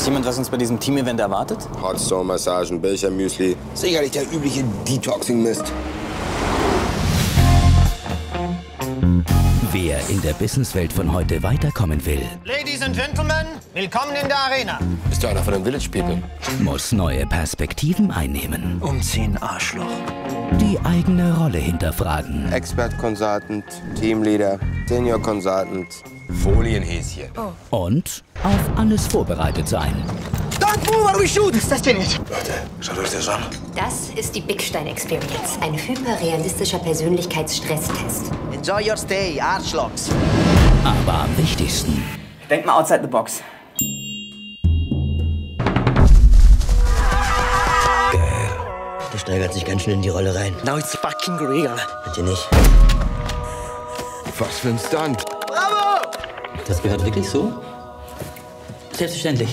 jemand, was uns bei diesem Team-Event erwartet? Hotstone-Massagen, Bilchermüsli. Sicherlich der übliche Detoxing-Mist. Wer in der Businesswelt von heute weiterkommen will, Ladies and Gentlemen, willkommen in der Arena. Bist du einer von den Village People? muss neue Perspektiven einnehmen, Umziehen, Arschloch. die eigene Rolle hinterfragen Expert Consultant, Teamleader, Senior Consultant, Folienhäschen. und auf alles vorbereitet sein. Don't move or we shoot! Was ist das denn jetzt? Leute, schaut euch das an. Das ist die Big Stein Experience. Ein hyperrealistischer Persönlichkeitsstresstest. Enjoy your stay, Arschlochs. Aber am wichtigsten, Denk mal outside the box. Der steigert sich ganz schön in die Rolle rein. Now it's fucking real. Hat ihr nicht? Was für ein Stunt. Bravo! Das gehört wirklich so? Selbstverständlich.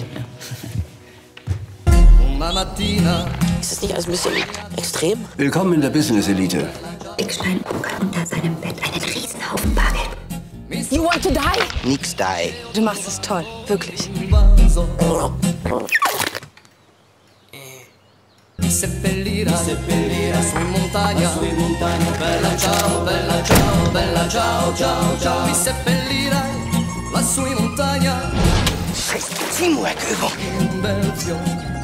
Ist das nicht alles ein bisschen extrem? Willkommen in der Business-Elite. Big Stein hat unter seinem Bett einen Riesenhaufen Bargeld. You want to die? Nix die. Du machst es toll, wirklich. Seppellirà su montagna, bella ciao, ciao. Mi seppellirai lassù in montagna. Teamwork-Übung. Un bel fiore